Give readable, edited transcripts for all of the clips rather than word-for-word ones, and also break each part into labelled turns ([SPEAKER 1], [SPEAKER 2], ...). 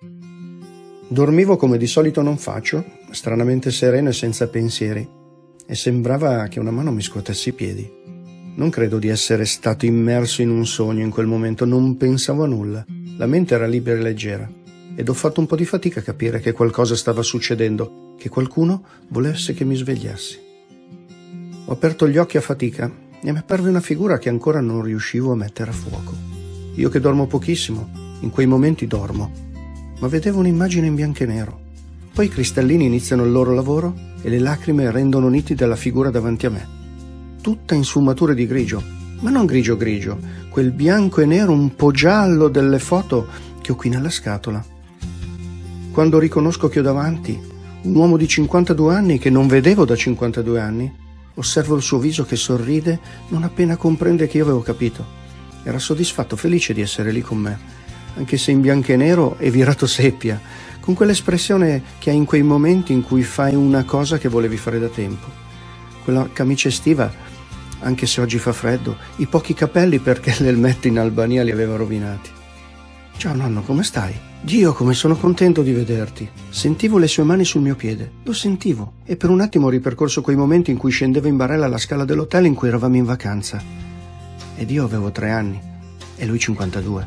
[SPEAKER 1] Dormivo come di solito non faccio, stranamente sereno e senza pensieri, e sembrava che una mano mi scuotesse i piedi. Non credo di essere stato immerso in un sogno in quel momento, non pensavo a nulla. La mente era libera e leggera, ed ho fatto un po' di fatica a capire che qualcosa stava succedendo, che qualcuno volesse che mi svegliassi. Ho aperto gli occhi a fatica e mi apparve una figura che ancora non riuscivo a mettere a fuoco. Io che dormo pochissimo, in quei momenti dormo, ma vedevo un'immagine in bianco e nero. Poi i cristallini iniziano il loro lavoro e le lacrime rendono nitida la figura davanti a me. Tutta in sfumature di grigio, ma non grigio grigio, quel bianco e nero un po' giallo delle foto che ho qui nella scatola. Quando riconosco che ho davanti un uomo di 52 anni che non vedevo da 52 anni, osservo il suo viso che sorride non appena comprende che io avevo capito. Era soddisfatto, felice di essere lì con me, anche se in bianco e nero e virato seppia, con quell'espressione che hai in quei momenti in cui fai una cosa che volevi fare da tempo. Quella camicia estiva, anche se oggi fa freddo, i pochi capelli perché l'elmetto in Albania li aveva rovinati. Ciao nonno, come stai? Dio, come sono contento di vederti. Sentivo le sue mani sul mio piede, lo sentivo, e per un attimo ho ripercorso quei momenti in cui scendevo in barella alla scala dell'hotel in cui eravamo in vacanza. Ed io avevo 3 anni, e lui 52.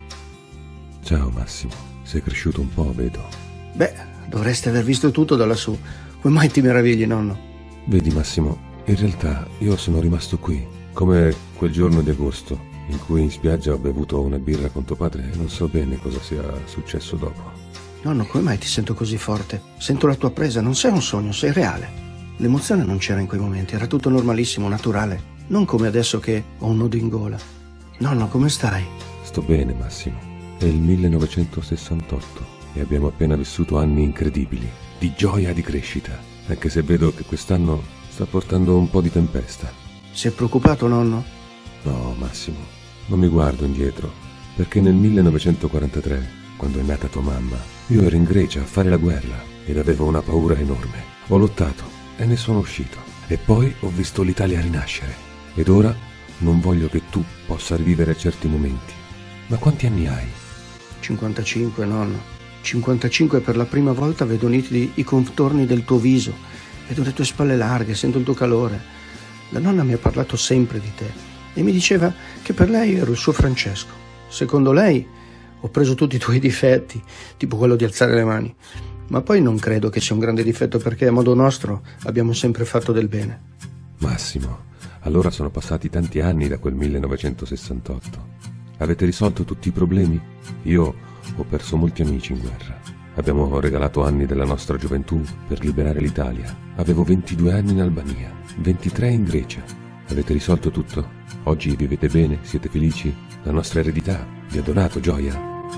[SPEAKER 2] Ciao Massimo, sei cresciuto un po', vedo.
[SPEAKER 1] Beh, dovresti aver visto tutto da lassù. Come mai ti meravigli, nonno?
[SPEAKER 2] Vedi Massimo, in realtà io sono rimasto qui, come quel giorno di agosto in cui in spiaggia ho bevuto una birra con tuo padre e non so bene cosa sia successo dopo.
[SPEAKER 1] Nonno, come mai ti sento così forte? Sento la tua presa, non sei un sogno, sei reale. L'emozione non c'era in quei momenti, era tutto normalissimo, naturale. Non come adesso che ho un nodo in gola. Nonno, come stai?
[SPEAKER 2] Sto bene Massimo, è il 1968 e abbiamo appena vissuto anni incredibili, di gioia e di crescita, anche se vedo che quest'anno sta portando un po' di tempesta.
[SPEAKER 1] Sei preoccupato, nonno?
[SPEAKER 2] No, Massimo, non mi guardo indietro, perché nel 1943, quando è nata tua mamma, io ero in Grecia a fare la guerra ed avevo una paura enorme. Ho lottato e ne sono uscito. E poi ho visto l'Italia rinascere. Ed ora non voglio che tu possa rivivere certi momenti. Ma quanti anni hai?
[SPEAKER 1] 55, nonno. 55 per la prima volta vedo nitidi i contorni del tuo viso. Vedo le tue spalle larghe, sento il tuo calore. La nonna mi ha parlato sempre di te e mi diceva che per lei ero il suo Francesco. Secondo lei ho preso tutti i tuoi difetti, tipo quello di alzare le mani. Ma poi non credo che sia un grande difetto perché a modo nostro abbiamo sempre fatto del bene.
[SPEAKER 2] Massimo, allora sono passati tanti anni da quel 1968. Avete risolto tutti i problemi? Io ho perso molti amici in guerra. Abbiamo regalato anni della nostra gioventù per liberare l'Italia. Avevo 22 anni in Albania, 23 in Grecia. Avete risolto tutto? Oggi vivete bene? Siete felici? La nostra eredità vi ha donato gioia?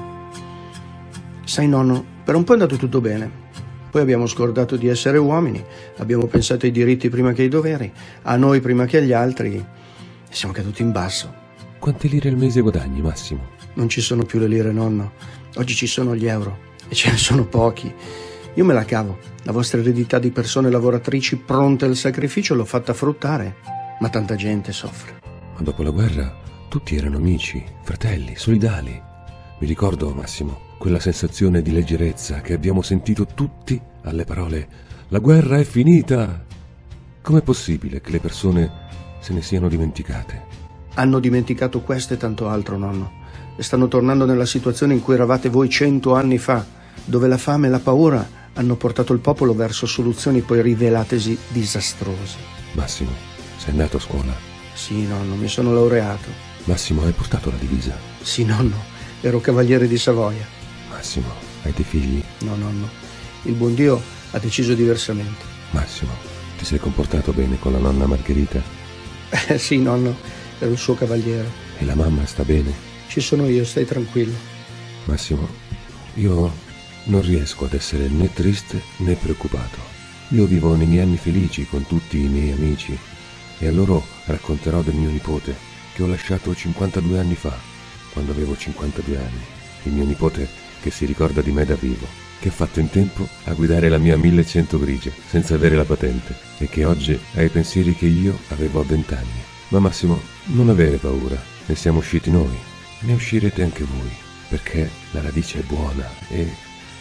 [SPEAKER 1] Sai nonno, per un po' è andato tutto bene. Poi abbiamo scordato di essere uomini, abbiamo pensato ai diritti prima che ai doveri, a noi prima che agli altri, e siamo caduti in basso.
[SPEAKER 2] Quante lire al mese guadagni, Massimo?
[SPEAKER 1] Non ci sono più le lire, nonno. Oggi ci sono gli euro, e ce ne sono pochi. Io me la cavo. La vostra eredità di persone lavoratrici pronte al sacrificio l'ho fatta fruttare, ma tanta gente soffre.
[SPEAKER 2] Ma dopo la guerra tutti erano amici, fratelli, solidali. Mi ricordo, Massimo, quella sensazione di leggerezza che abbiamo sentito tutti alle parole «La guerra è finita!». Com'è possibile che le persone se ne siano dimenticate?
[SPEAKER 1] Hanno dimenticato questo e tanto altro, nonno. E stanno tornando nella situazione in cui eravate voi 100 anni fa, dove la fame e la paura hanno portato il popolo verso soluzioni poi rivelatesi disastrose.
[SPEAKER 2] Massimo, sei andato a scuola?
[SPEAKER 1] Sì, nonno, mi sono laureato.
[SPEAKER 2] Massimo, hai portato la divisa?
[SPEAKER 1] Sì, nonno, ero cavaliere di Savoia.
[SPEAKER 2] Massimo, hai dei figli?
[SPEAKER 1] No, nonno, il buon Dio ha deciso diversamente.
[SPEAKER 2] Massimo, ti sei comportato bene con la nonna Margherita?
[SPEAKER 1] Sì, nonno, ero il suo cavaliere.
[SPEAKER 2] E la mamma sta bene?
[SPEAKER 1] Ci sono io, stai tranquillo.
[SPEAKER 2] Massimo, io non riesco ad essere né triste né preoccupato. Io vivo nei miei anni felici con tutti i miei amici e a loro racconterò del mio nipote che ho lasciato 52 anni fa, quando avevo 52 anni. Il mio nipote che si ricorda di me da vivo, che ha fatto in tempo a guidare la mia 1100 grigia senza avere la patente e che oggi ha i pensieri che io avevo a 20 anni. Ma Massimo, non avere paura, ne siamo usciti noi, ne uscirete anche voi, perché la radice è buona e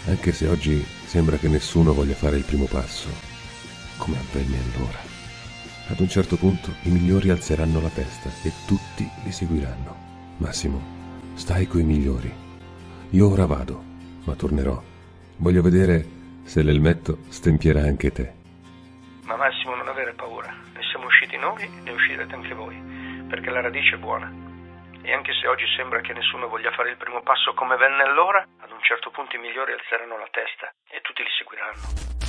[SPEAKER 2] anche se oggi sembra che nessuno voglia fare il primo passo, come avvenne allora. Ad un certo punto i migliori alzeranno la testa e tutti li seguiranno. Massimo, stai coi migliori. Io ora vado, ma tornerò. Voglio vedere se l'elmetto stempierà anche te.
[SPEAKER 1] Ma Massimo, non avere paura. Ne siamo usciti noi, ne uscirete anche voi, perché la radice è buona. E anche se oggi sembra che nessuno voglia fare il primo passo come venne allora, ad un certo punto i migliori alzeranno la testa e tutti li seguiranno.